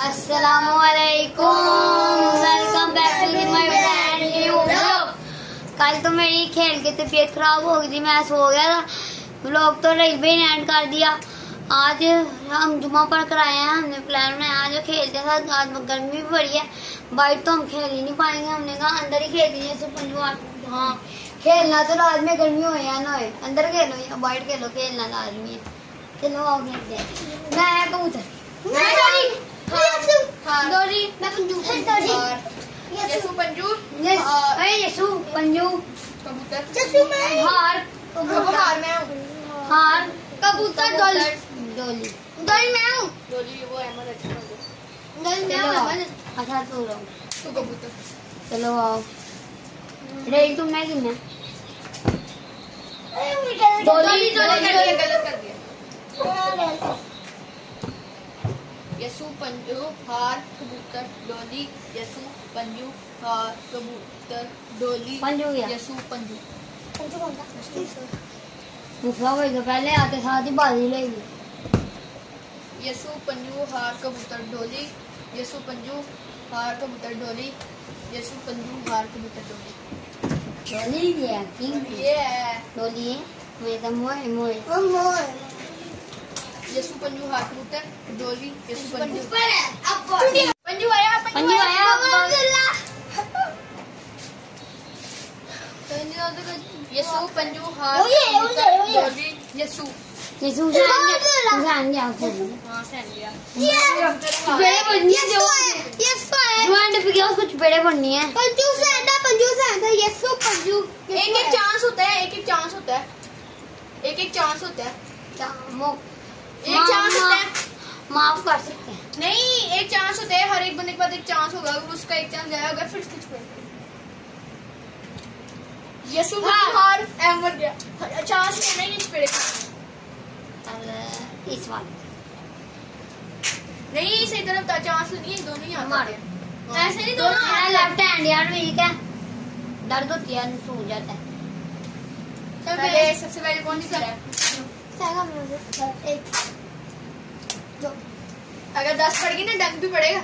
अस्सलामुअलैकुम, welcome back to my brand new vlog. कल तो मेरी खेल की तबीयत खराब हो गई थी, मैं सो गया था। व्लॉग तो रेलवे ने एंड कर दिया। आज हम जुमा पढ़ कर आए हैं, हमने प्लान बनाया आज खेलते था। आज गर्मी भी बड़ी है, बाहर तो हम खेल ही नहीं पाएंगे। हमने कहा अंदर ही खेल लीजिए सब पंजवार। हाँ खेलना तो रात में गर्मी हो या ना हो, अंदर खेलो या बाहर खेलो, खेलना लाजमी है। चलो आओ खेलते हैं। मैं कबूतर, मैं डोरी, डोरी, मैं पंजू, यसु पंजू, यसु पंजू, कबूतर, हार, हार मैं हूँ, हार, कबूतर, डोली, डोली, डोली मैं हूँ, डोली वो अहमद अच्छा डोली मैं हूँ अहमद। अच्छा तो रहो, तो कबूतर। चलो आओ। रेल तुम मैं किन्ना डोली गलत कर दिया। यसु पंजू हार कबूतर डोली, यसु पंजू हार कबूतर डोली, पंजू गया। यसु पंजू। मुफा भाई तो पहले आते साथ ही बाजी लेगी। यसु पंजू हार कबूतर डोली, यसु पंजू हार कबूतर डोली, यसु पंजू हार कबूतर डोली। डोली गया किंग ये है डोली है, मैं तो मोए मोए यसु पंजू हार कबूतर डोली, यसु पंजू पंजू आया, पंजू आया। यसु पंजू हार कबूतर डोली, यसु यसु जान जाओ हाँ सहन लिया। चुपेड़े बननी है, जो एंड पे गया उसको चुपेड़े बननी है। पंजू यसु पंजू। एक एक चांस होता है, एक एक चांस होता है, एक एक चांस होता है, एक चांस होता है। माफ कर सकते हैं। नहीं एक चांस होता है, हर एक बंदे के पास एक चांस होगा। अगर उसका एक चांस जाएगा अगर फिर उसको छुपेगा। यसु हार अहमद गया, चांस नहीं छुपेगा। इस बार नहीं सही तरफ था, चांस नहीं है, दोनों ही आते हैं। ऐसे नहीं दोनों मेरा लेफ्ट हैंड यार वीक है, दर्द होती है, सो जाता है। पहले सबसे पहले कौन सी है? अगर 10 पड़ गई ना डंक भी पड़ेगा।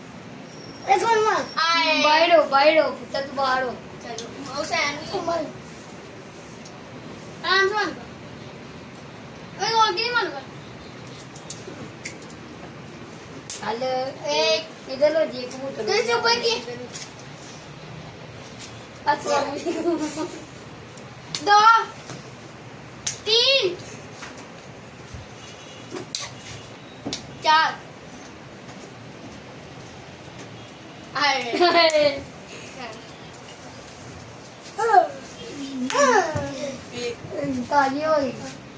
बाहर हो, बाहर हो, पुत्र तू बाहर हो। चलो उसे आराम से मालूम। हेलो एक इधर लो जी कबूतर कैसे ऊपर की? अस्सलाम 2 3 4 ताली होगी।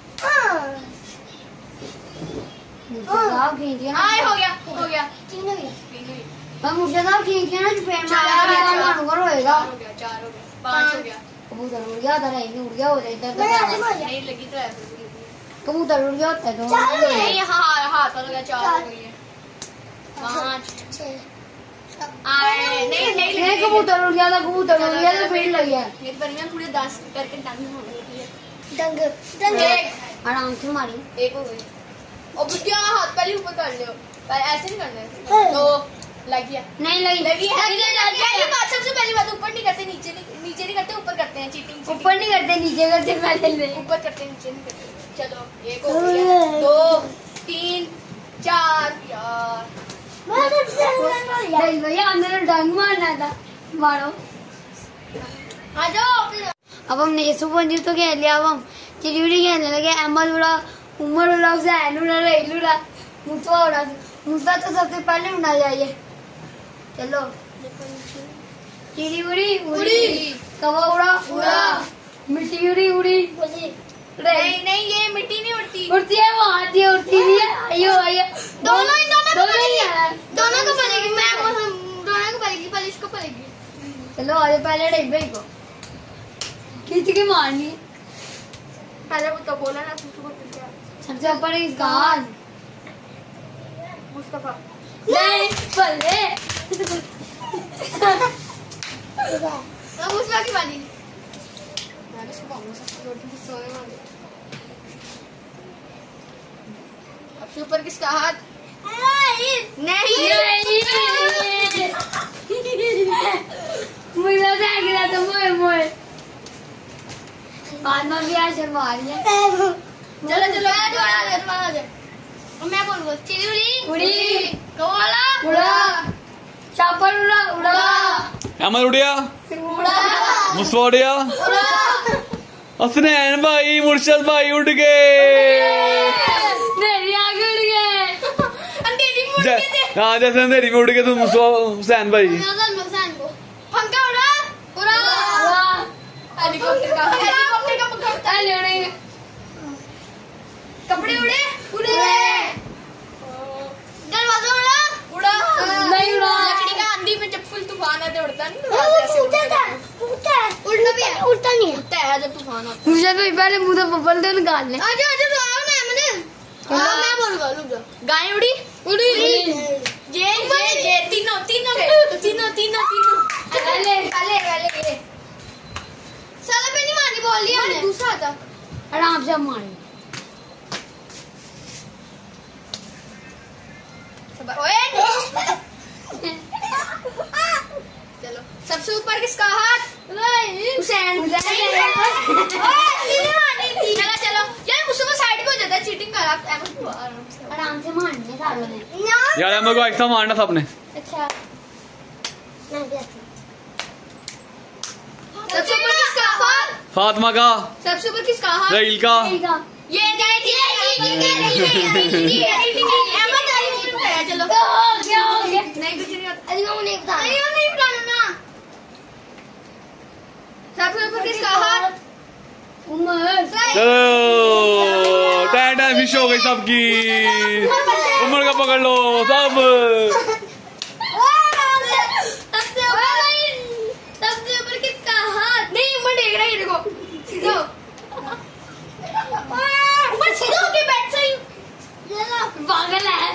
आए हो गया हो गया। हम मुर्दाबाद खींच ना जो पेड़ मारा रोएगा। 4 हो गया 5 हो गया। कबूतर उड़ गया था, उड़ गया हो जाए इधर नहीं लगी तो है। कबूतर उड़ गया होता है तो नहीं हाँ हाँ हो गया। 4 हो गई है। 5 नहीं नहीं नहीं कबूतर उड़ गया था, कबूतर उड़ गया तो पेड़ लग गया। मेरी परिवार पूरे 10 करके डंग होने लगी है। डंग आराम से मारी। 1 हो गई। और बुढ़िया हाथ पहले ऊपर कर लो, ऐसे नहीं करना है। 2 लग गया। नहीं लगी पहली बात, सबसे पहली बात ऊपर नहीं करते, नीचे नहीं करते, ऊपर करते हैं। चीटिंग ऊपर नहीं करते, नीचे करते, पहले ऊपर करते नीचे नहीं करते। चलो 1 हो गया। 2 3 4 यार भैया मेरा डंग मारना था, मारो। आ जाओ। अब हमने यसु पंजू तो खेल लिया। अब हम चिड़ियोड़ी खेलने लगे। अहमद उड़ा, उमर उड़ा, हुसैन उड़ा, रेल उड़ा, मुसा उड़ा। मुसा तो सबसे पहले उड़ा जाइए। चलो चिड़ी उड़ी उड़ी, कौवा उड़ा उड़ा, मिट्टी उड़ी उड़ी। नहीं नहीं ये मिट्टी नहीं उड़ती। उड़ती है वो, आती है, उड़ती नहीं है। आइयो आइयो, दोनों ही है। दोनों को पड़ेगी। मैं दोनों को पड़ेगी, पहले इसको पड़ेगी। चलो आज पहले डिब्बे को खींच के मारनी है। पहले वो तो बोला ना सबसे ऊपर इस गान मुस्तफा नहीं पल्ले मुस्तफा की वाली। मैं भी सुबह सबसे रोटी सोने वाली। अब ऊपर किसका हाथ? मुझे गिरा तो मोए बाद में भी आज शर्मा रही है। चलो मैं बोलूंगा चिड़ी उड़ी कोला उड़ा चापर उड़ा अमर उड़िया मुस्वा उड़िया हसनैन भाई मुर्शद भाई उड़ गए। मेरी आगे उड़ गए। हाँ जैसे अंधेरी में उड़ गए तो मुस्वा हुसैन भाई। पंखा उड़ा हेलीकॉप्टर का कपड़े उड़े दरवाजा उड़ा नहीं उड़ा। लकड़ी का आंधी में जब फुल तूफान आता है उड़ता नहीं उड़ना भी है उड़ता नहीं है जब तूफान आता है। मुझे तो पहले मुंह तो बबल दे निकाल ले। आजा मैं बोलूंगा रुक जाओ। गाय उड़ी ये तीनों पहले ये साला पे नहीं मारनी बोल लिया मैंने दूसरा था आराम से मार। चलो सबसे ऊपर किसका हाथ? हुसैन। चलो यार मुझसे साइड पे हो जाता है चीटिंग कर आप आराम से मारने सारों ने। यार मेरे को ऐसा मारना सबने। अच्छा सबसे ऊपर किसका हाथ? फातिमा का। सबसे ऊपर किसका हाथ? रहील का। ये चलो क्या हो गया? नहीं कुछ नहीं होता। अरे वो नहीं बता। नहीं बताना ना। सबसे ऊपर किसका हाथ? उमर। चलो टाइम फिश हो गई सबकी। उमर का पकड़ लो सब। सबसे ऊपर किसका हाथ? नहीं उमर देख रहा है देखो सीधो उमर सीधो होके बैठ सही पागल है।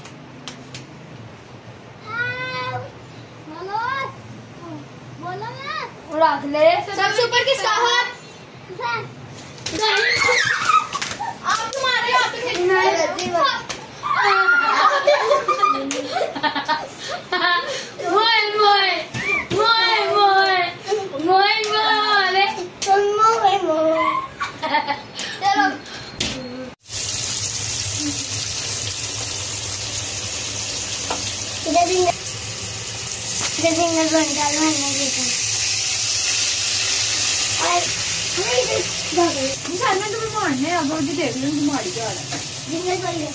उड़ा ले। सबसे ऊपर किसका हाथ? आप तुम्हारे हाथ चलो जिंगल बन गया मैंने देखा। तुम्हें मारने अब मुझे देख लो तुम्हारी क्या है जिंगल बन गया।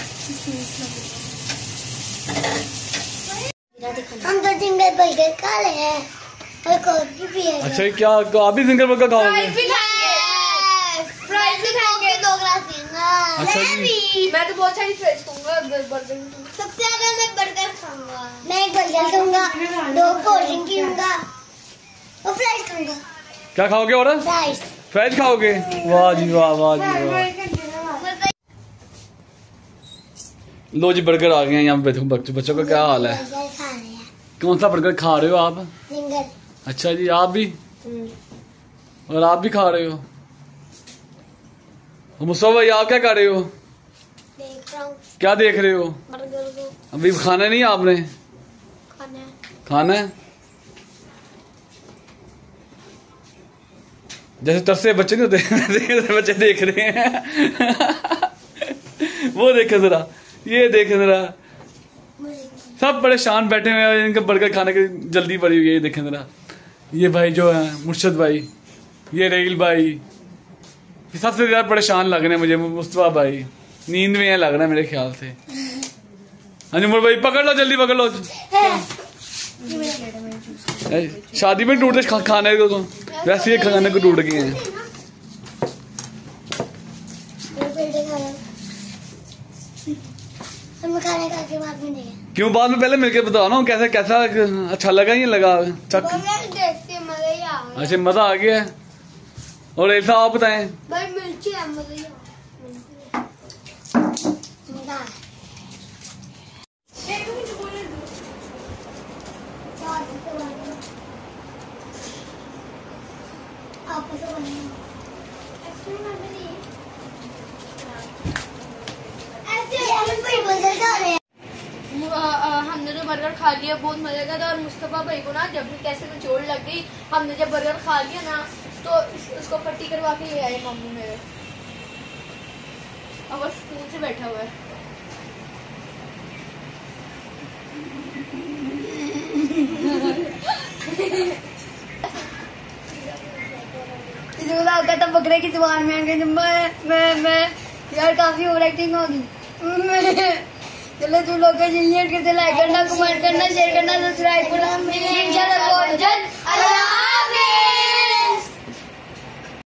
हम तो जिंगल बर्गर खा रहे हैं और कॉफी भी है। अच्छा क्या आप भी सिंगल बर्गर खाओगे? फ्राइज भी खाएंगे 2 ग्लास पीऊंगा। अच्छा जी। मैं तो बहुत सारी फ्राइज खाऊंगा बर्गर सबसे ज्यादा मैं बर्गर खाऊंगा। मैं एक बर्गर खाऊंगा 2 कोल्ड ड्रिंक पीऊंगा और फ्राइज खाऊंगा। क्या खाओगे और? फ्राइज। फ्राइज खाओगे? वाह जी वाह वाह जी वाह। लो जी बर्गर आ गए हैं यहाँ पे। बच्चों का क्या हाल है? कौन सा बर्गर खा रहे हो आप? जिंगल। अच्छा जी आप भी? और आप भी खा रहे हो? मुस्तफा भाई आप क्या कर रहे हो? देख रहा हूँ क्या देख रहे हो? बर्गर को। अभी खाना नहीं है आपने? खाना है। खाना है? जैसे तरसे बच्चे नहीं होते बच्चे देख रहे हैं। वो देखे जरा, ये देखे जरा, सब परेशान बैठे हुए हैं। इनका बर्गर खाने की जल्दी पड़ी हुई है। ये देखें जरा, ये भाई जो है मुर्शद भाई, ये रहील भाई, सबसे ज्यादा परेशान लग रहे हैं मुझे मुस्तफा भाई। नींद में है लग रहा है मेरे ख्याल से। हाँ जी उमर भाई पकड़ लो, जल्दी पकड़ लो। शादी में टूटते खाने को तो वैसे ही खाने को टूट गए हैं। खाने का के बाद में नहीं। क्यों बाद में? पहले मिलकर बताओ ना कैसा कैसा अच्छा लगा या लगा चक। अच्छा मजा आ गया है। और ऐसा आप बताएं। भाई मिर्ची है मजा खा लिया, बहुत मजा था। और मुस्तफा भाई को ना जब भी कैसे में चोट लग गई, हमने जब बर्गर खा लिया ना तो उसको पट्टी करवा के ले आए मम्मी मेरे। अब वो स्कूल से बैठा हुआ है। कहता बकरे की जुबान में मैं यार काफी ओवर एक्टिंग होगी। चलो तुम लोग लाइक करना, कमेंट करना, शेयर करना, सब्सक्राइब करना।